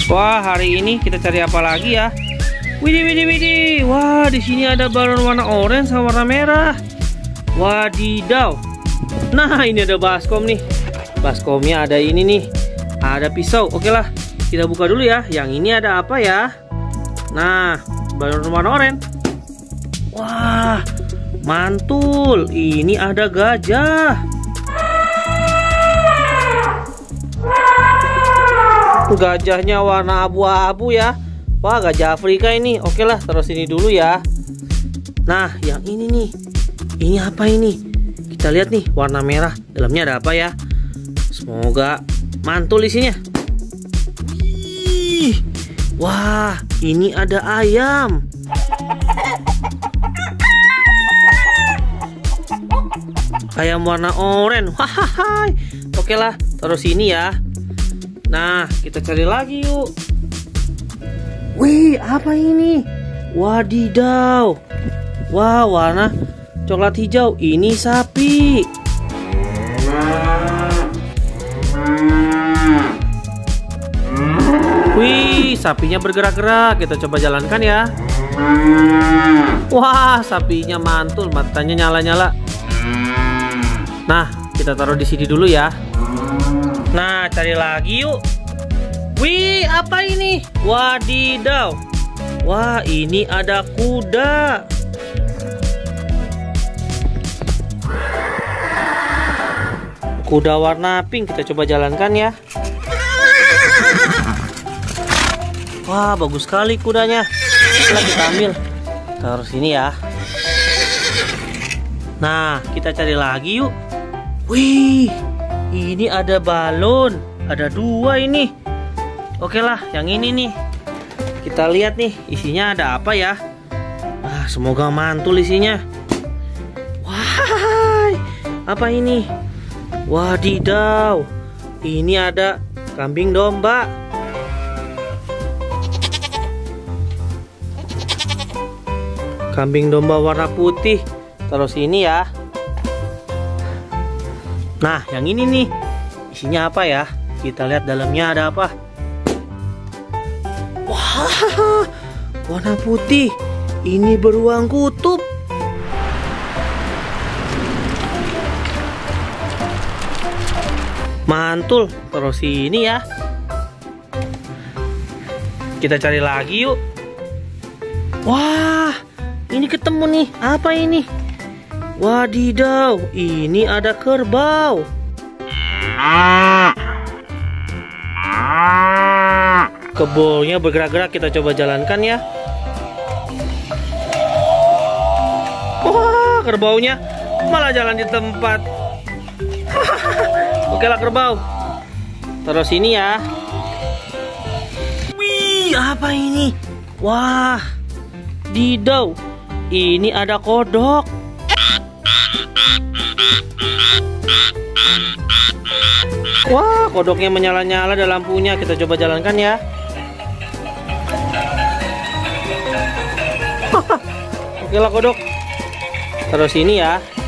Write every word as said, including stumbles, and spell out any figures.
Wah, hari ini kita cari apa lagi ya? Widih, widih, widih. Wah, di sini ada balon warna oranye sama warna merah. Wadidaw. Nah, ini ada baskom nih. Baskomnya ada ini nih. Ada pisau. Oke lah, kita buka dulu ya. Yang ini ada apa ya? Nah, balon warna oranye. Wah, mantul. Ini ada gajah. Gajahnya warna abu-abu ya. Wah, gajah Afrika ini. Oke lah, taruh sini dulu ya. Nah, yang ini nih. Ini apa ini? Kita lihat nih, warna merah. Dalamnya ada apa ya? Semoga mantul isinya. Wih. Wah, ini ada ayam. Ayam warna oranye. Hahaha. Oke lah, taruh sini ya. Nah, kita cari lagi yuk. Wih, apa ini? Wadidaw. Wah, warna coklat hijau. Ini sapi. Wih, sapinya bergerak-gerak. Kita coba jalankan ya. Wah, sapinya mantul. Matanya nyala-nyala. Nah, kita taruh di sini dulu ya. Nah, cari lagi yuk. Wih, apa ini? Wadidaw. Wah, ini ada kuda. Kuda warna pink. Kita coba jalankan ya. Wah, bagus sekali kudanya. Setelah kita ambil, taruh sini ya. Nah, kita cari lagi yuk. Wih, ini ada balon. Ada dua ini. Oke lah, yang ini nih. Kita lihat nih, isinya ada apa ya? Ah, semoga mantul isinya. Wah, apa ini? Wadidaw. Ini ada kambing domba. Kambing domba warna putih. Taruh sini ya. Nah, yang ini nih. Isinya apa ya? Kita lihat dalamnya ada apa. Wah, warna putih. Ini beruang kutub. Mantul. Terus sini ya. Kita cari lagi yuk. Wah, ini ketemu nih. Apa ini? Wadidaw, ini ada kerbau. Kerbaunya bergerak-gerak. Kita coba jalankan ya. Wah, kerbaunya malah jalan di tempat. Oke lah kerbau. Taruh sini ya. Wih, apa ini? Wah, didaw. Ini ada kodok. Wah, kodoknya menyala-nyala ada lampunya. Kita coba jalankan ya. Oke lah kodok. Taruh sini ya.